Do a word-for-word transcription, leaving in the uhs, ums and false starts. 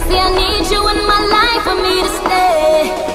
See, I need you in my life for me to stay.